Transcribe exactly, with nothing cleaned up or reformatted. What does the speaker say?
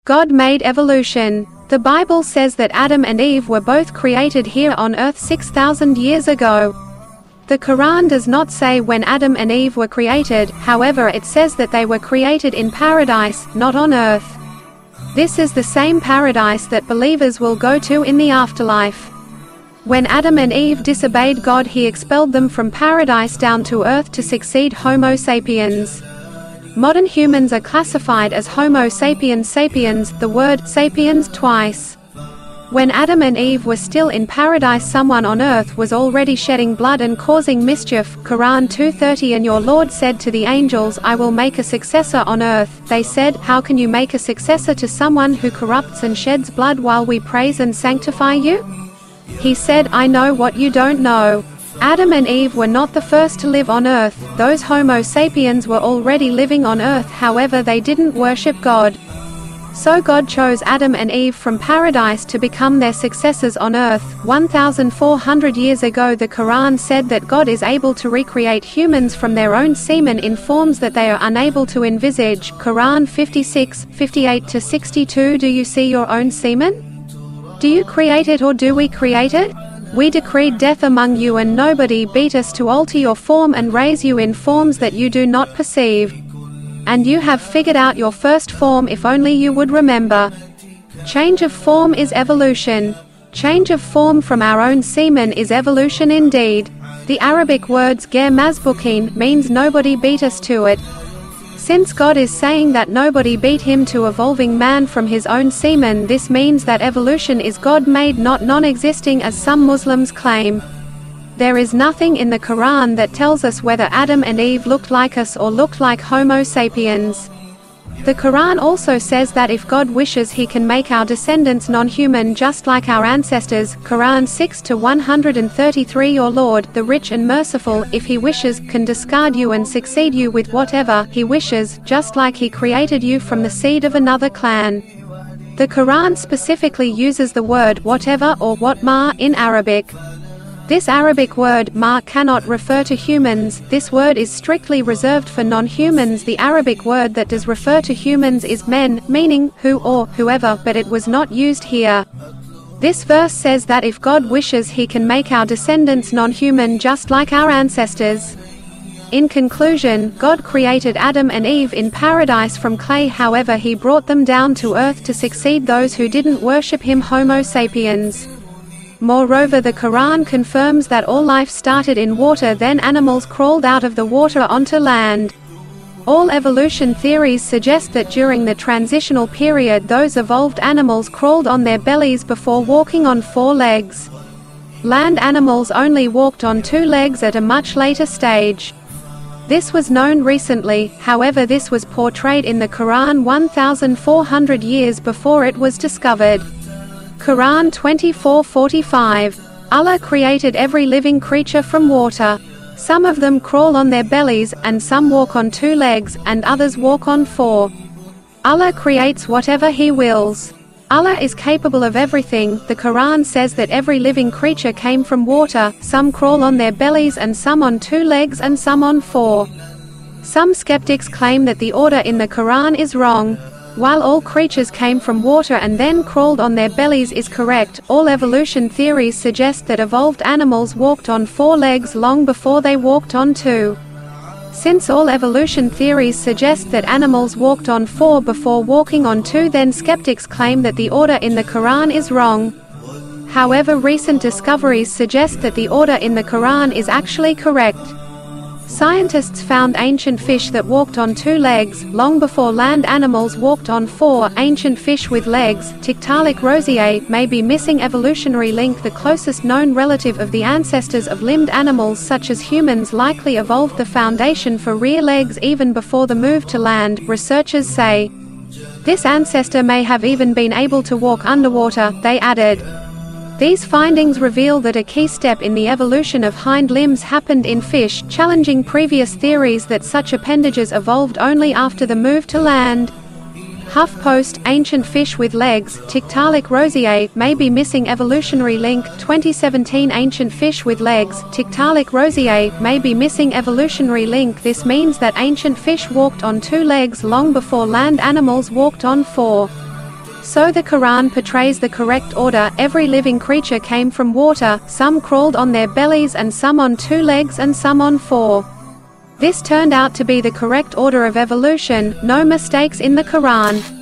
God made evolution. The Bible says that Adam and Eve were both created here on earth six thousand years ago. The Quran does not say when Adam and Eve were created, however it says that they were created in paradise, not on earth. This is the same paradise that believers will go to in the afterlife. When Adam and Eve disobeyed God, he expelled them from paradise down to earth to succeed Homo sapiens. Modern humans are classified as Homo sapiens sapiens, the word sapiens twice. When Adam and Eve were still in paradise, someone on earth was already shedding blood and causing mischief. Quran two thirty. And your Lord said to the angels, I will make a successor on earth. They said, how can you make a successor to someone who corrupts and sheds blood while we praise and sanctify you? He said, I know what you don't know. Adam and Eve were not the first to live on earth. Those Homo sapiens were already living on earth, however they didn't worship God. So God chose Adam and Eve from paradise to become their successors on earth. one thousand four hundred years ago the Quran said that God is able to recreate humans from their own semen in forms that they are unable to envisage. Quran fifty-six, fifty-eight to sixty-two. Do you see your own semen? Do you create it or do we create it? We decreed death among you and nobody beat us to alter your form and raise you in forms that you do not perceive. And you have figured out your first form if only you would remember. Change of form is evolution. Change of form from our own semen is evolution indeed. The Arabic words ger mazbukin means nobody beat us to it. Since God is saying that nobody beat him to evolving man from his own semen, this means that evolution is God-made, not non-existing as some Muslims claim. There is nothing in the Quran that tells us whether Adam and Eve looked like us or looked like Homo sapiens. The Quran also says that if God wishes he can make our descendants non-human just like our ancestors. Quran six to one hundred thirty-three. Your Lord, the rich and merciful, if he wishes, can discard you and succeed you with whatever he wishes, just like he created you from the seed of another clan. The Quran specifically uses the word whatever or what ma in Arabic. This Arabic word ma cannot refer to humans. This word is strictly reserved for non-humans. The Arabic word that does refer to humans is men, meaning who or whoever, but it was not used here. This verse says that if God wishes he can make our descendants non-human just like our ancestors. In conclusion, God created Adam and Eve in paradise from clay, however he brought them down to earth to succeed those who didn't worship him, Homo sapiens. Moreover, the Quran confirms that all life started in water, then animals crawled out of the water onto land. All evolution theories suggest that during the transitional period those evolved animals crawled on their bellies before walking on four legs. Land animals only walked on two legs at a much later stage. This was known recently, however this was portrayed in the Quran one thousand four hundred years before it was discovered. Quran twenty-four forty-five. Allah created every living creature from water. Some of them crawl on their bellies, and some walk on two legs, and others walk on four. Allah creates whatever he wills. Allah is capable of everything. The Quran says that every living creature came from water, some crawl on their bellies and some on two legs and some on four. Some skeptics claim that the order in the Quran is wrong. While all creatures came from water and then crawled on their bellies is correct, all evolution theories suggest that evolved animals walked on four legs long before they walked on two. Since all evolution theories suggest that animals walked on four before walking on two, then skeptics claim that the order in the Quran is wrong. However, recent discoveries suggest that the order in the Quran is actually correct. Scientists found ancient fish that walked on two legs, long before land animals walked on four. Ancient fish with legs, Tiktaalik rosier, may be missing evolutionary link. The closest known relative of the ancestors of limbed animals such as humans likely evolved the foundation for rear legs even before the move to land, researchers say. This ancestor may have even been able to walk underwater, they added. These findings reveal that a key step in the evolution of hind limbs happened in fish, challenging previous theories that such appendages evolved only after the move to land. HuffPost, ancient fish with legs, Tiktaalik rosier, may be missing evolutionary link. twenty seventeen Ancient fish with legs, Tiktaalik rosier, may be missing evolutionary link. This means that ancient fish walked on two legs long before land animals walked on four. So the Quran portrays the correct order. Every living creature came from water, some crawled on their bellies and some on two legs and some on four. This turned out to be the correct order of evolution, no mistakes in the Quran.